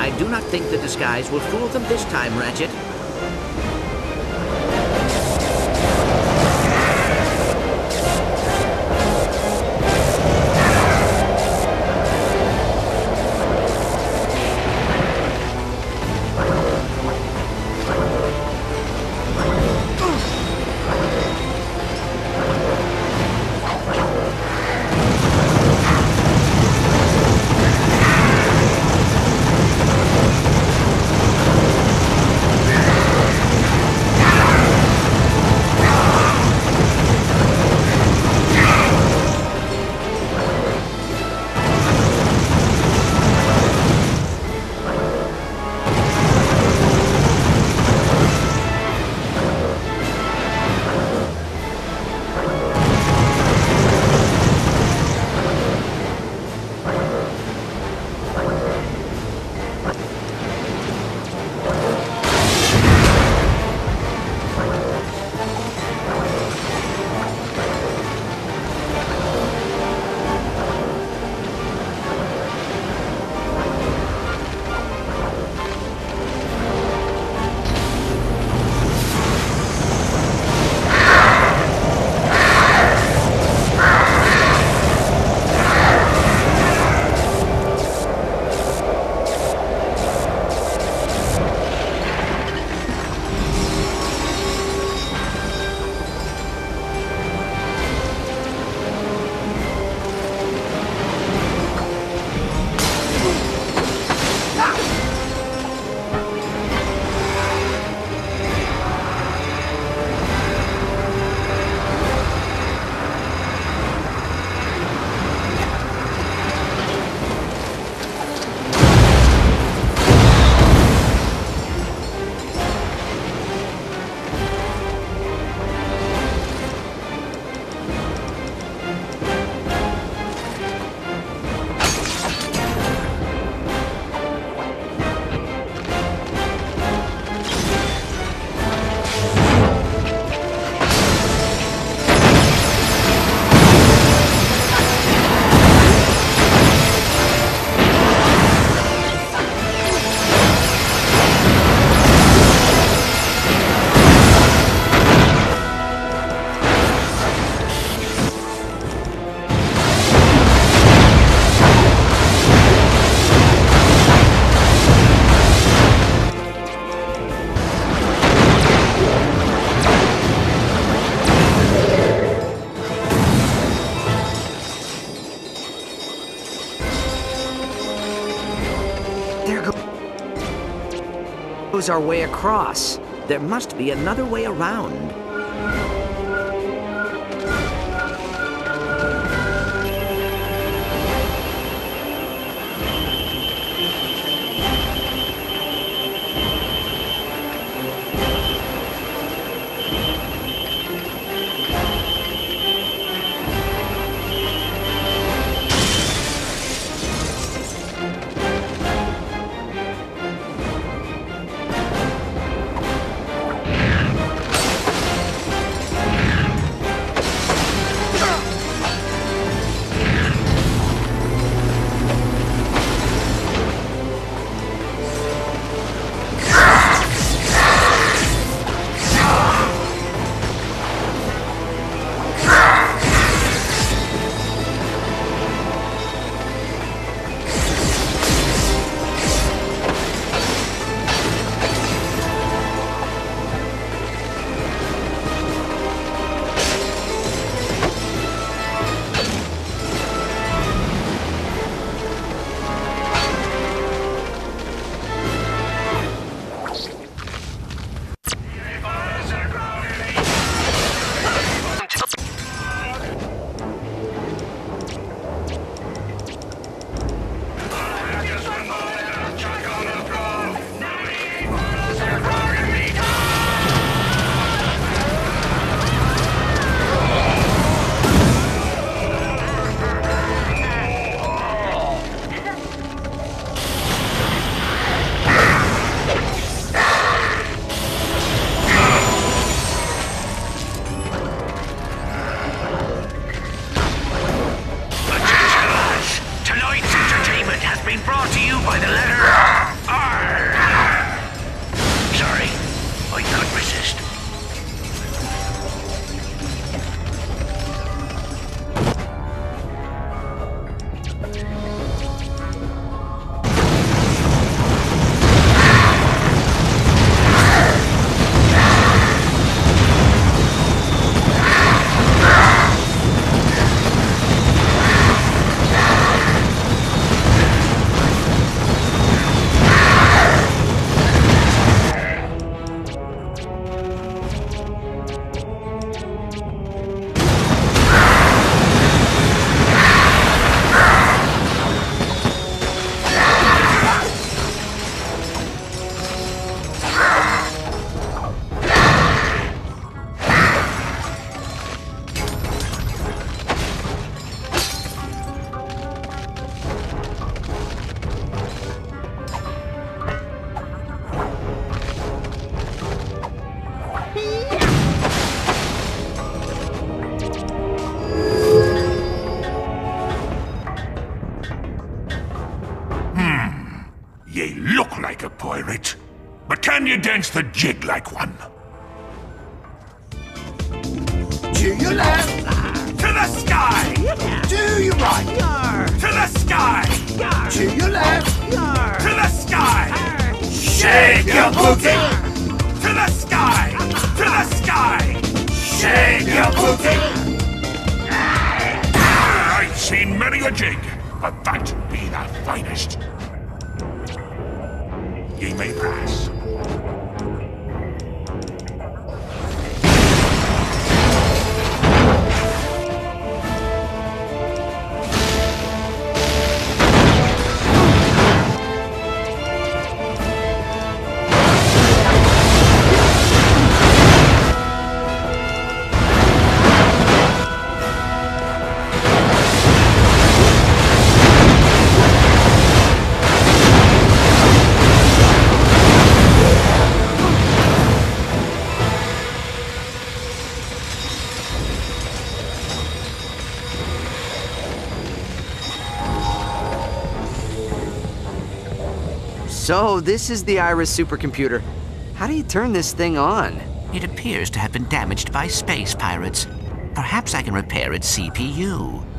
I do not think the disguise will fool them this time, Ratchet. Goes our way across. There must be another way around. may look like a pirate, but can you dance the jig like one? To your left, To the sky! to your right, Yar! To the sky! Yar! to your left, Yar! To the sky! shake your booty, To the sky! To the sky! shake your booty. I've seen many a jig, but that be the finest. Ye may pass. So, this is the Iris supercomputer. How do you turn this thing on? It appears to have been damaged by space pirates. Perhaps I can repair its CPU.